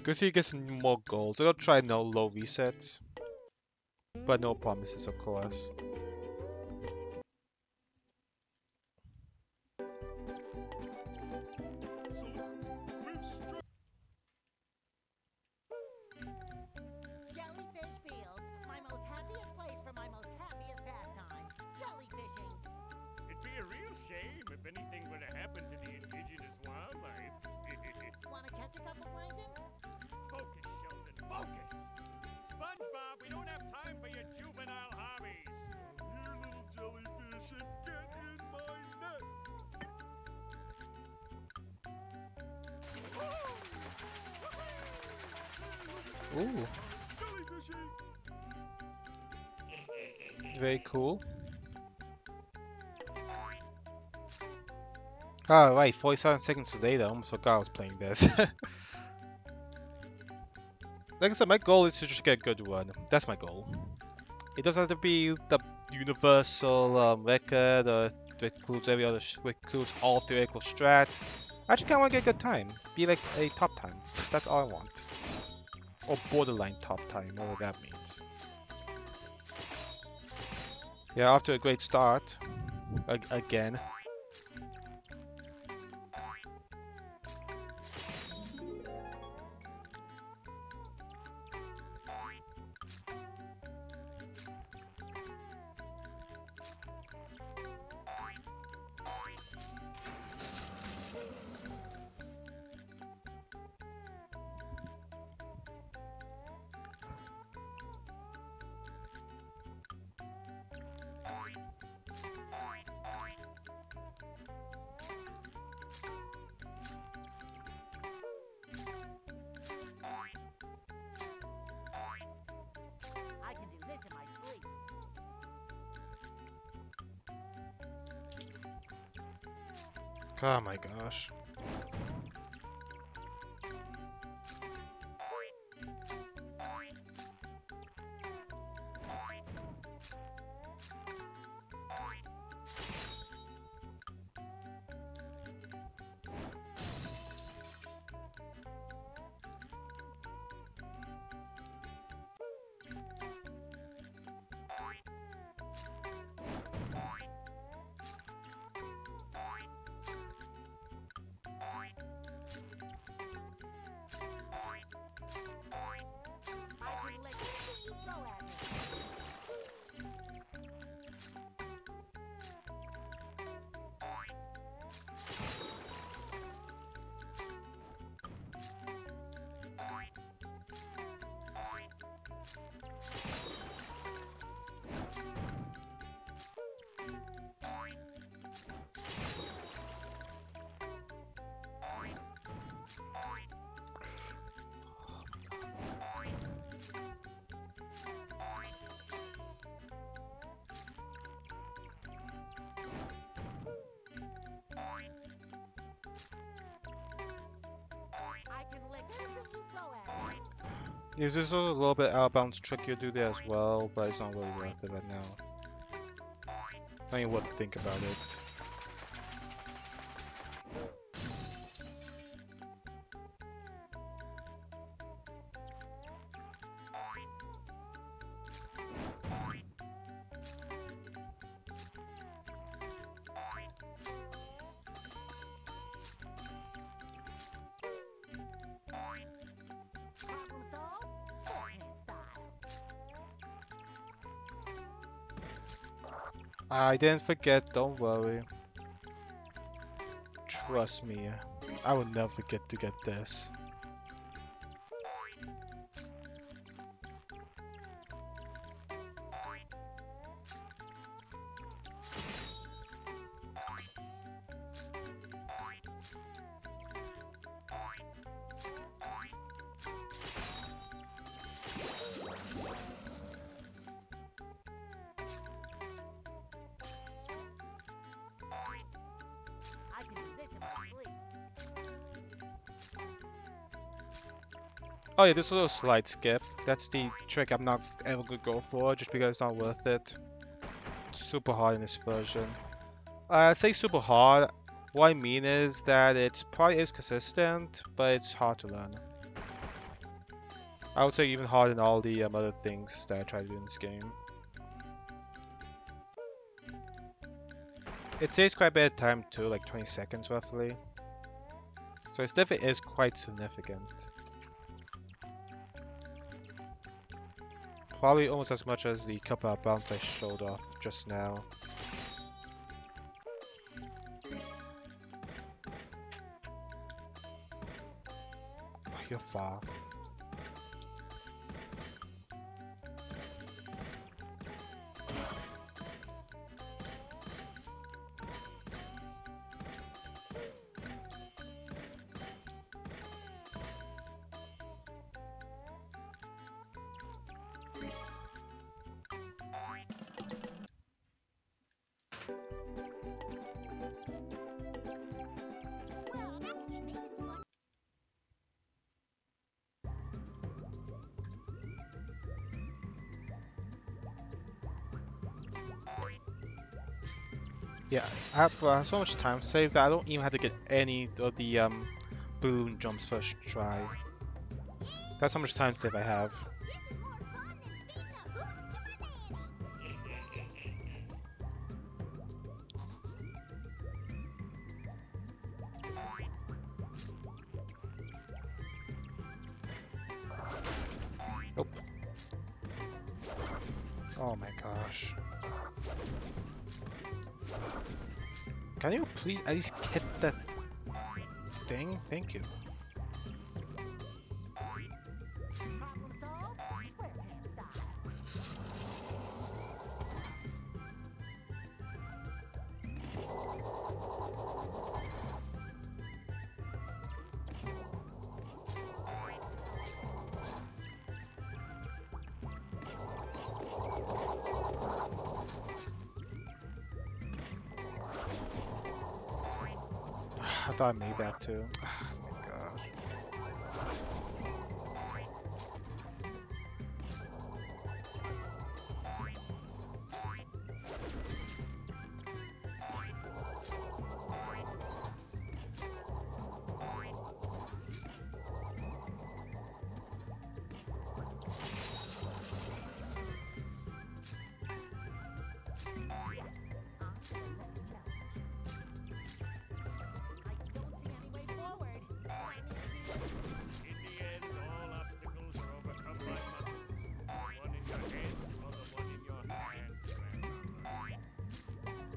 Because he gets more gold. So I'll try no low resets. But no promises, of course. Jellyfish Fields, my most happiest place for my most happiest pastime, jellyfishing. It'd be a real shame if anything were to happen to the indigenous wildlife. Wanna catch a couple plankton? Focus, Sheldon, focus! SpongeBob, we don't have time for your juvenile hobbies. Here, little jellyfish, and get in my net. Ooh, Jellyfishing! very cool. Oh, right, 47 seconds later. I almost forgot I was playing this. Like I said, my goal is to just get a good run. That's my goal. It doesn't have to be the universal record or includes every other, includes all theoretical strats. I just kind of want to get a good time. Be like a top time. That's all I want. Or borderline top time, whatever that means. Yeah, after a great start. Again. I can do this in my sleep. Oh my gosh. I can lick anything you throw at me. I can lick anything you throw at me. There's just a little bit out of bounds trick you do there as well, but it's not really worth it right now. I mean, what to think about it. Problem solved? Forehand style. I didn't forget, don't worry. Trust me, I will never forget to get this. I can do this in my sleep. Oh yeah, this little slide skip. That's the trick I'm not ever gonna go for, just because it's not worth it. It's super hard in this version. I say super hard. What I mean is that it's probably is consistent, but it's hard to learn. I would say even harder than all the other things that I try to do in this game. It saves quite a bit of time too, like 20 seconds roughly. So it definitely is quite significant. Probably almost as much as the couple of bounce I showed off just now. You're far. Well, that stinks fun. Yeah, I have so much time saved that I don't even have to get any of the balloon jumps first try. That's how much time save I have. This is more fun than feeding a hoot to my nanny. Nope. Oh my gosh. Can you please at least hit that thing? Thank you. Problem solved? Where can stop? I thought I made that too. Oh my gosh. I don't see any way forward. I need to. In the end, all obstacles are overcome by muscles. One in your head, other one in your hand, grandmother.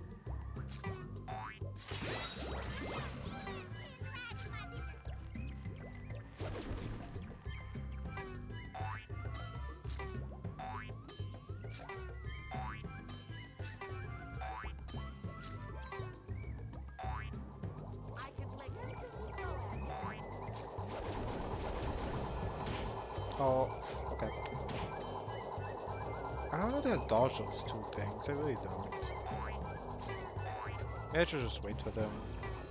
I can play good cookie go at it. Oh, okay. I don't know how to dodge those two things. I really don't. Maybe I should just wait for them.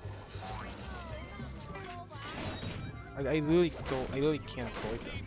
I really don't. I really can't avoid them.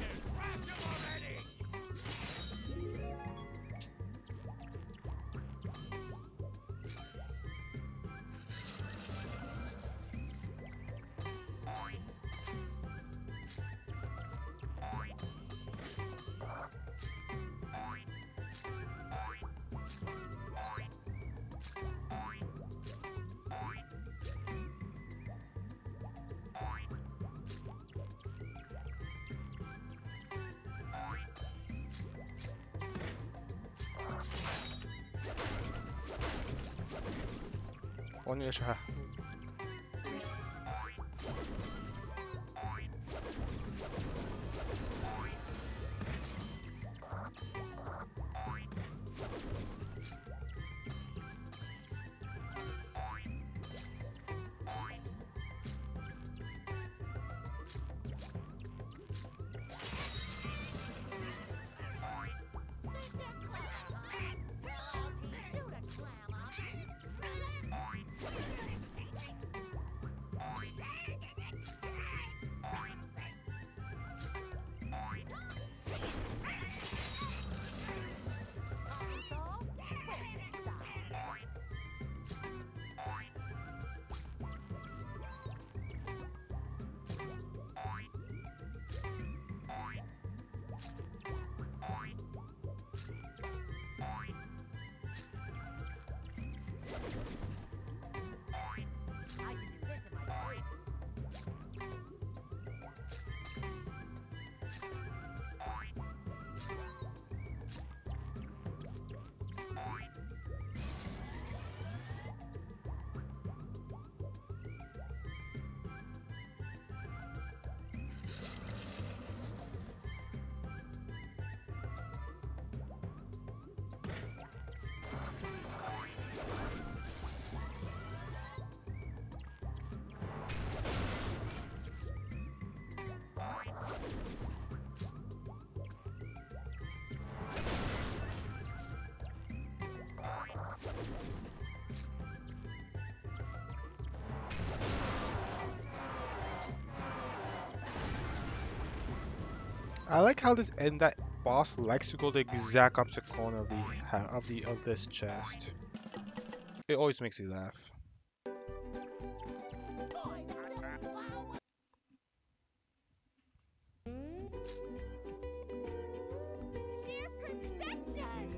One year. I like how this and that boss likes to go the exact opposite corner of of this chest. It always makes me laugh. Sheer perfection!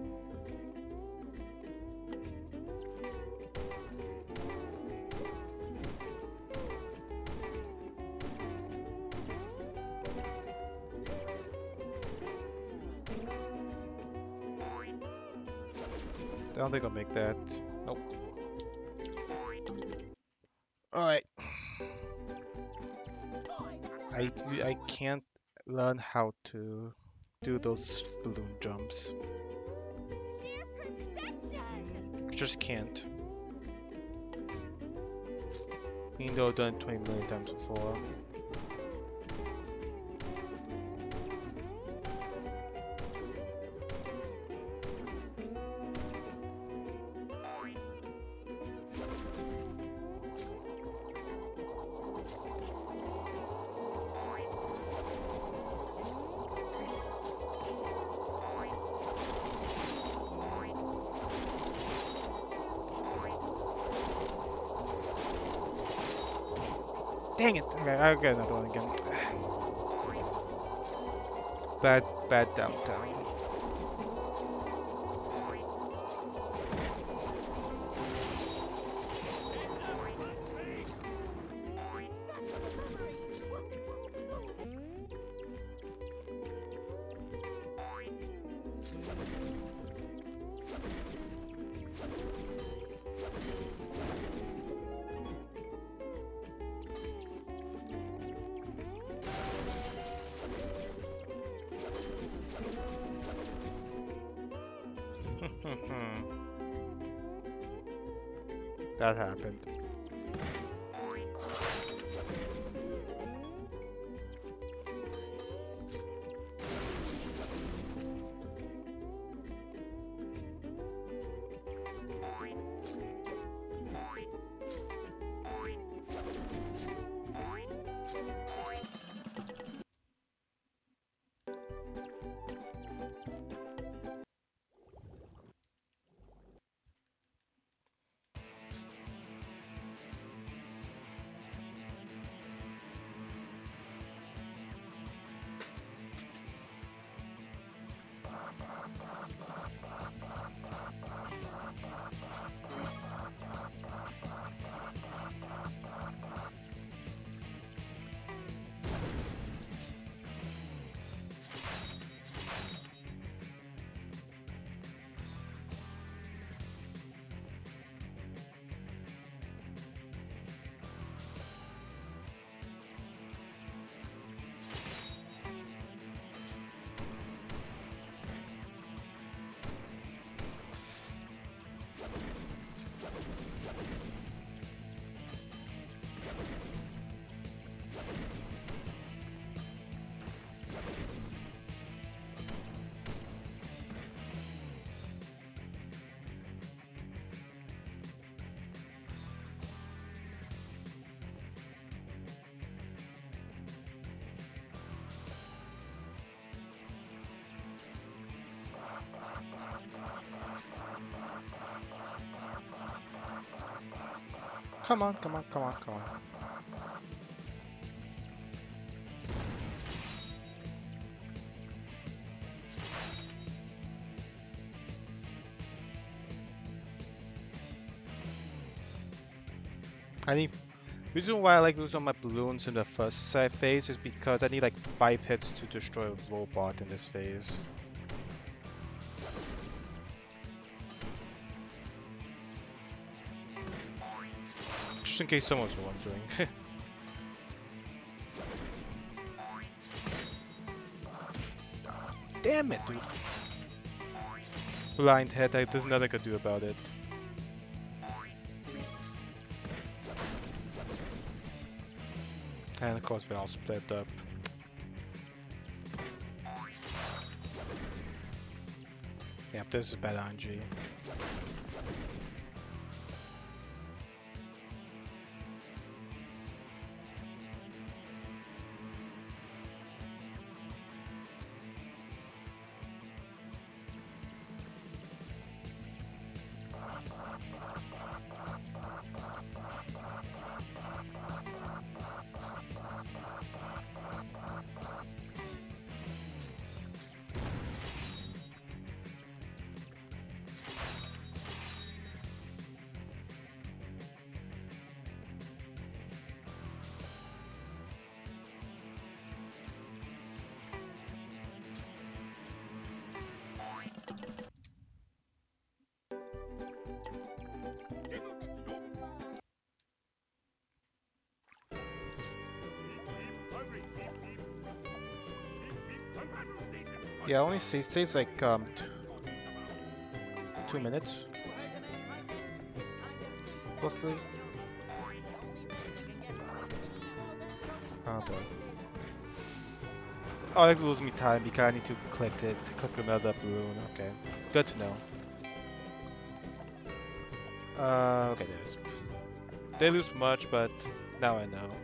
I don't think I'll make that. Nope. Alright. I can't learn how to do those balloon jumps. Sheer perfection! Just can't. Even though I've done it 20 million times before. Dang it! Okay, I'll get another one again. Bad downtown. That happened. Come on, come on, come on, come on. I need. Reason why I like using my balloons in the first phase is because I need like 5 hits to destroy a robot in this phase. Just in case someone's wondering. Damn it, dude. Blind head, there's nothing I can do about it. And of course they all split up. Yep, this is bad RNG. Yeah, only saves like 2 minutes, roughly. Oh boy. Oh, that loses me time because I need to click another balloon. Okay, good to know. Okay, there's. They lose much, but now I know.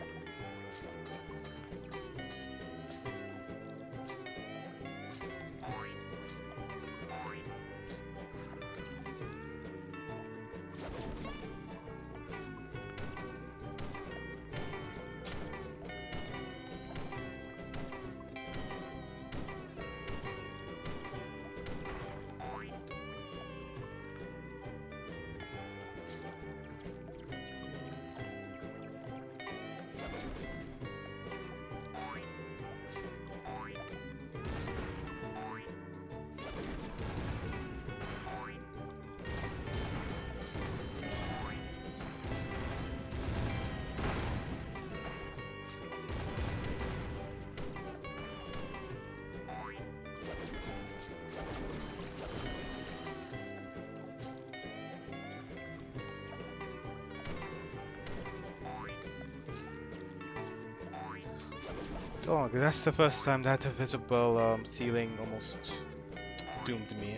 Oh, that's the first time that invisible ceiling almost doomed me.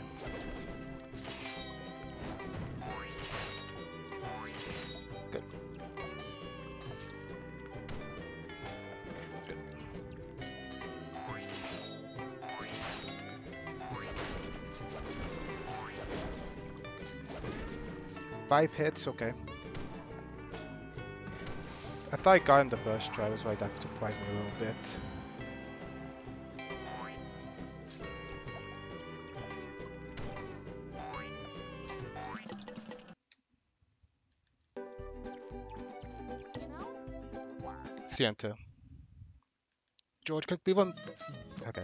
Good. Good. 5 hits, okay. I thought I got him the first try, that's why that surprised me a little bit. Sienta. George, could leave him. Okay.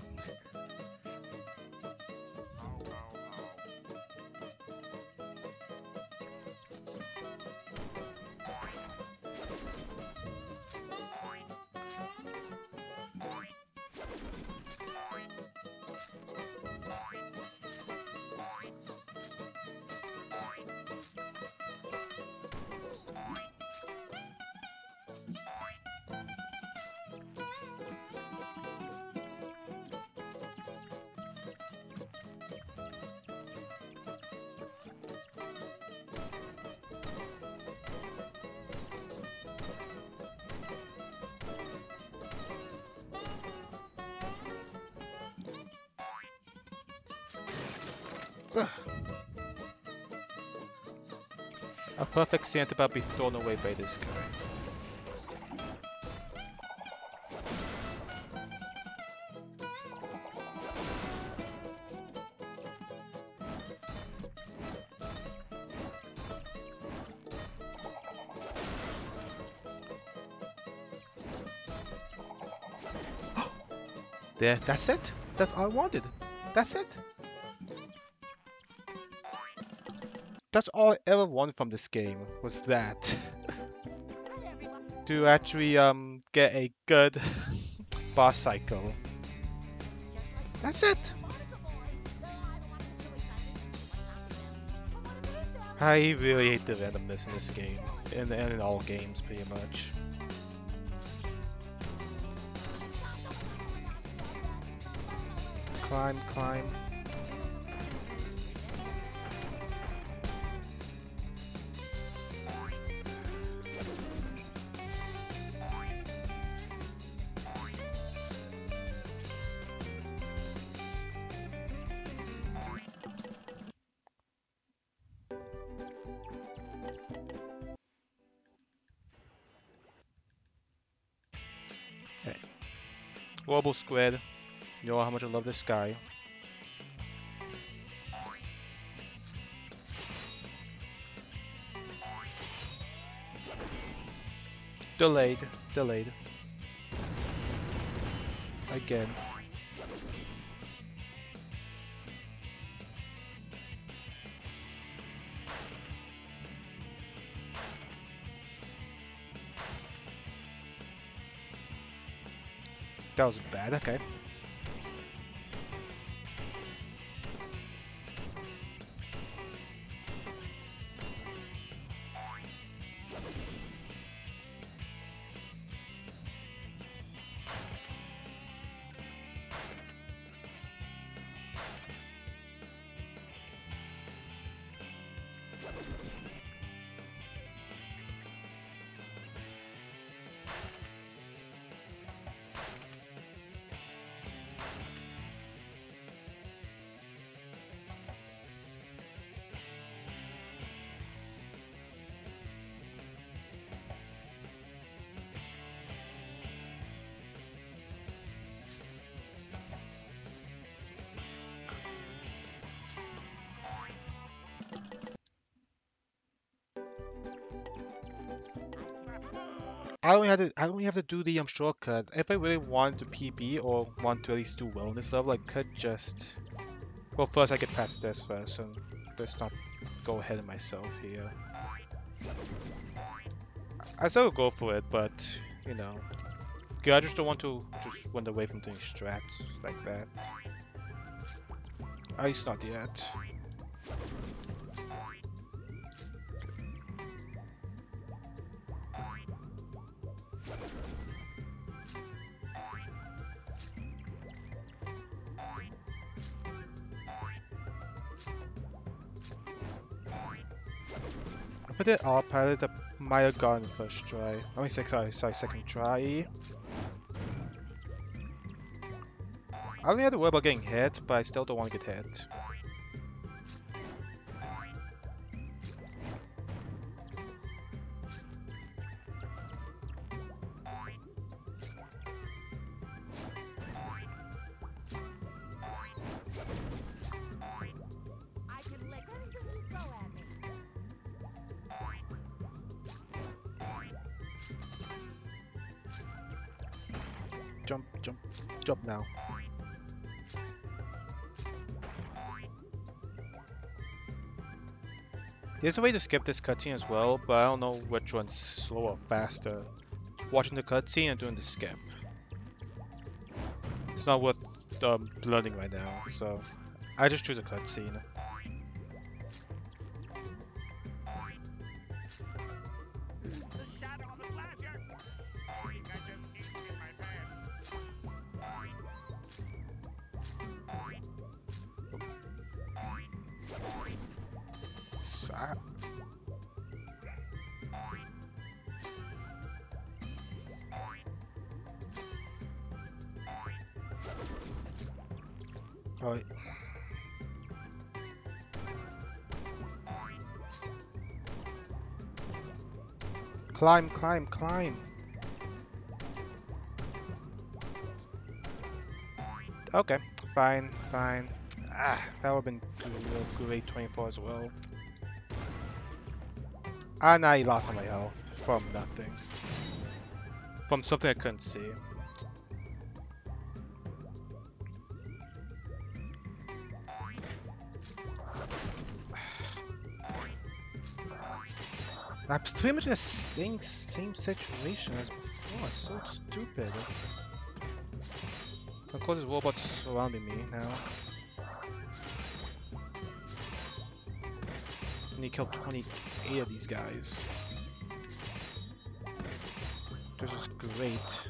A perfect Santa about be thrown away by this guy. There, that's it? That's all I wanted. That's it? That's all I ever wanted from this game, was that. To actually get a good boss cycle. That's it. I really hate the randomness in this game, and in all games pretty much. Climb, climb. Hey. Warble Squid, you know how much I love this guy. Delayed, delayed. Again. That was bad, okay. I only have to do the shortcut. If I really want to PB or want to at least do wellness level, I could just. Well, first I get past this first, and let's not go ahead of myself here. I still would go for it, but you know, I just don't want to just run away from doing strats like that. At least not yet. If I did autopilot, I might have gotten first try. I mean, sorry, second try. I only have to worry about getting hit, but I still don't want to get hit. I can lick anything you throw at me. Jump, jump, jump now. There's a way to skip this cutscene as well, but I don't know which one's slower or faster. Watching the cutscene and doing the skip. It's not worth learning right now, so I just choose a cutscene. The shadow of a slasher! I think I just inked in my pants. So Right. Climb, climb, climb. Okay, fine, fine. Ah, that would have been a great 24 as well. And I lost all my health from nothing. From something I couldn't see. I'm pretty much in the same situation as before. It's so stupid. Of course, there's robots surrounding me now. I need to kill 28 of these guys. This is great.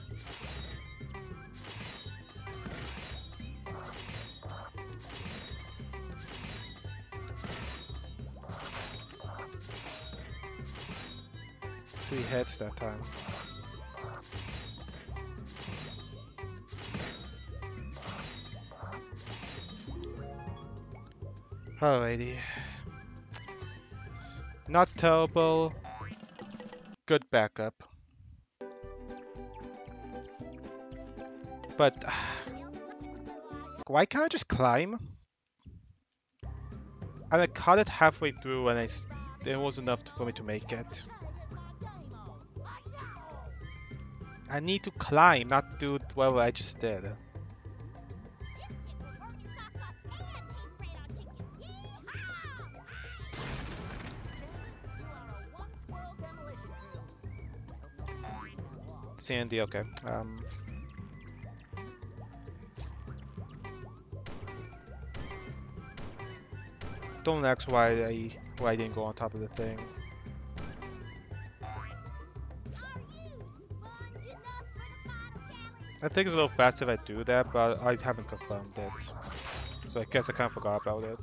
Three hits that time. Alrighty. Not terrible. Good backup. But why can't I just climb? And I caught it halfway through and it was enough for me to make it. I need to climb, not do whatever I just did. Sandy, okay. Don't ask why I didn't go on top of the thing. I think it's a little faster if I do that, but I haven't confirmed it. So I guess I kind of forgot about it.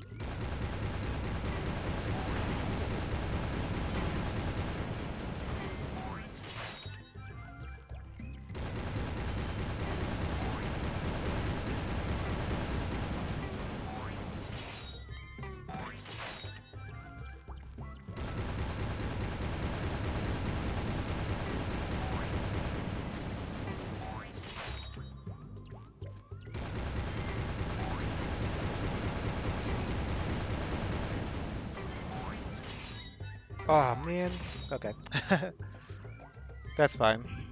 Oh man. Okay. That's fine.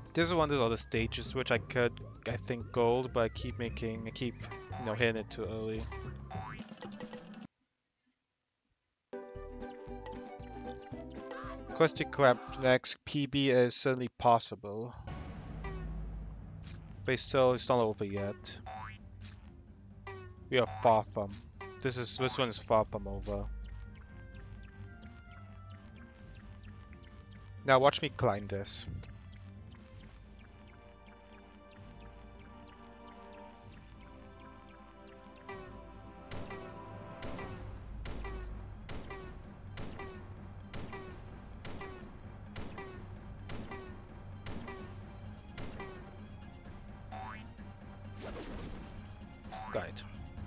This is one of those other stages which I could, I think, gold, but I keep hitting it too early. Krusty Krab next PB is certainly possible, but it's not over yet. We are far from. This one is far from over. Now watch me climb this. Got it.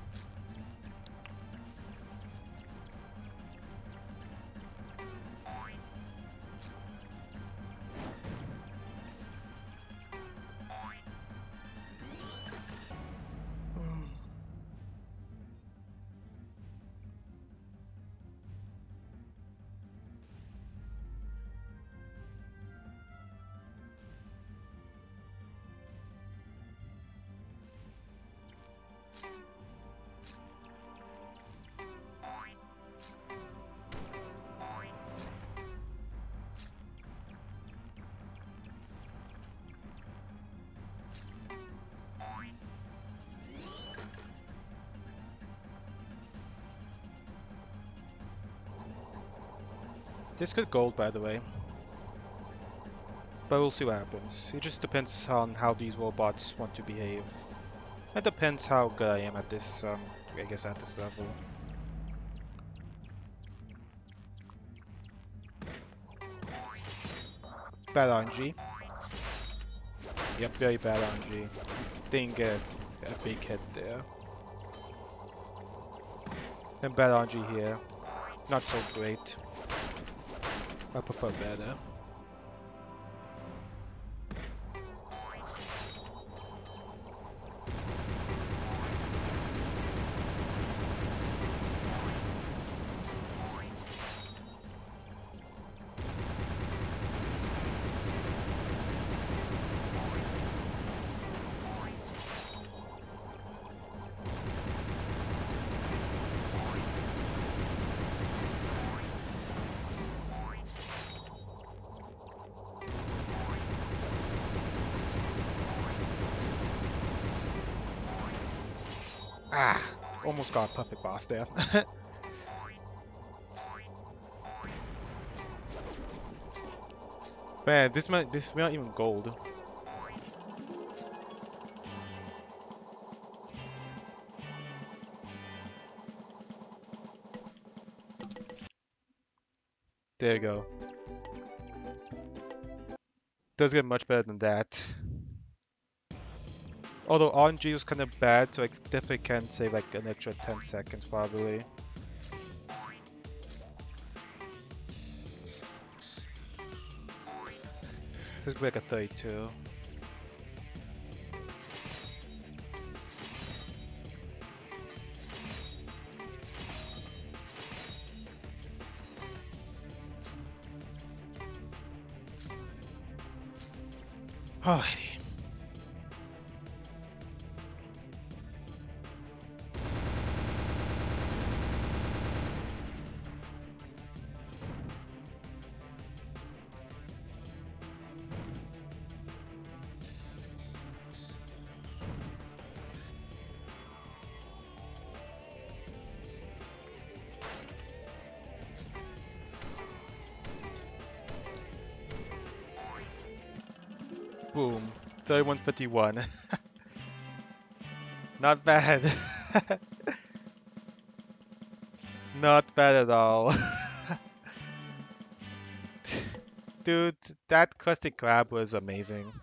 This could gold, by the way. But we'll see what happens. It just depends on how these robots want to behave. It depends how good I am at this, I guess at this level. Bad RNG. Yep, very bad RNG. Didn't get a big hit there. And bad RNG here. Not so great. I prefer better. Ah, almost got a perfect boss there. Man, this not even gold. There you go. Does get much better than that. Although RNG was kind of bad, so I definitely can save like an extra 10 seconds probably. This could be like a 32. Alrighty. Boom. 3151. Not bad. Not bad at all. Dude, that Krusty Krab was amazing.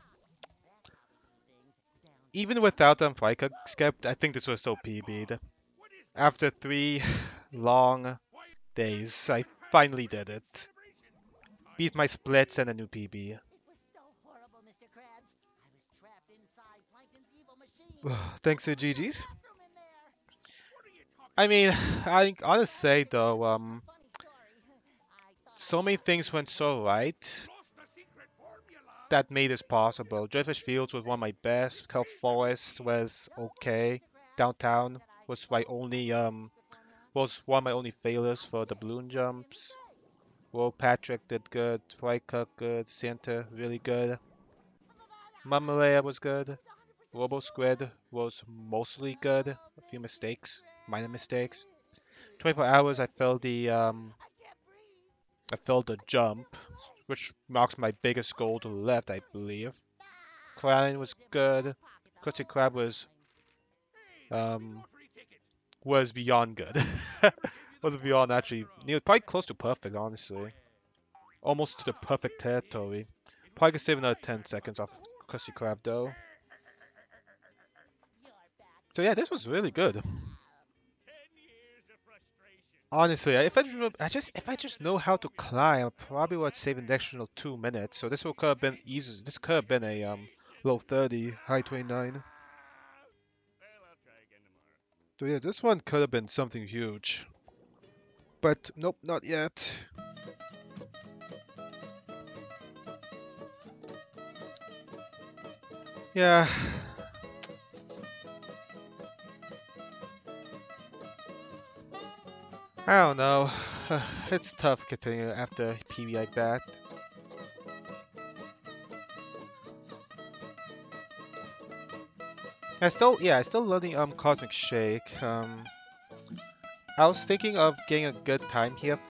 Even without them Fly Skip, I think this was still PB'd. After 3 long days, I finally did it. Beat my splits and a new PB. It was so horrible, Mr. Krabs. I was trapped inside Plankton's evil machine. Thanks to GG's. Bathroom in there. I mean, I gotta say though, Funny story. I thought so many things went so right. Lost the secret formula. that made this possible. Jellyfish Fields was one of my best. Kelp Forest was okay. Downtown was my only was one of my only failures for the balloon jumps. Will Patrick did good. Fry Cook good. Santa really good. Mamalea was good. Robo Squid was mostly good. A few mistakes, minor mistakes. 24 hours I failed the jump, which marks my biggest goal to the left, I believe. Corallian was good. Krusty Krab was beyond good. Was beyond actually probably close to perfect, honestly. Almost to the perfect territory. Probably could save another 10 seconds off Krusty Krab though. So yeah, this was really good. 10 years of frustration. Honestly, if I just know how to climb, I probably would save an additional 2 minutes. So this could have been easy. This could have been a low 30, high 29. Well, I'll try again tomorrow. So yeah, this one could have been something huge. But nope, not yet. Yeah. I don't know. It's tough continuing after PB like that. I still learning Cosmic Shake. I was thinking of getting a good time here